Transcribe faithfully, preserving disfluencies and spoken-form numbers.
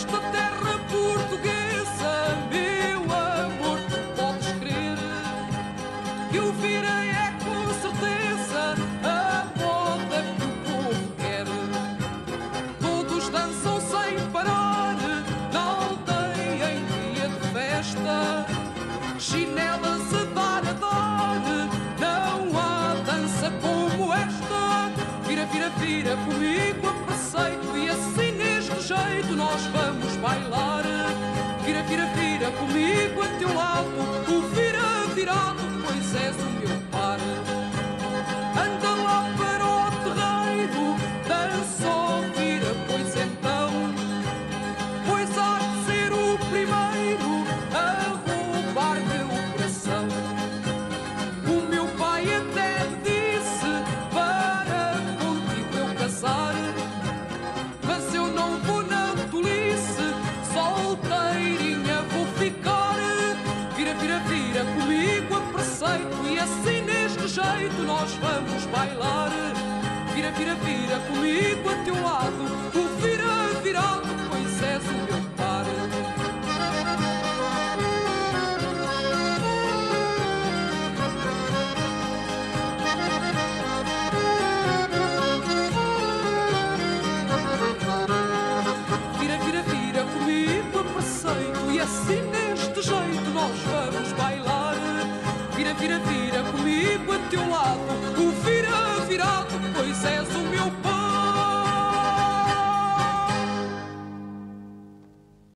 nesta terra portuguesa, meu amor, podes crer que o virei é com certeza a moda que o povo quer. Todos dançam sem parar na aldeia em dia de festa, chinelas a dar a dar, não há dança como esta. Vira, vira, vira comigo a preceito e assim neste jeito nós vamos bailar. Vira, vira, vira comigo a teu lado, o vira virado, pois és o meu par. Anda lá para o terreiro, dança ou vira, pois então, pois há de ser o primeiro a roubar-me o coração. O meu pai até me disse para contigo eu casar, mas eu não vou na tolice, solteirinha vou ficar. Vira, vira, vira comigo a preceito e assim neste jeito nós vamos bailar. Vira, vira, vira comigo a teu lado, o vira virado,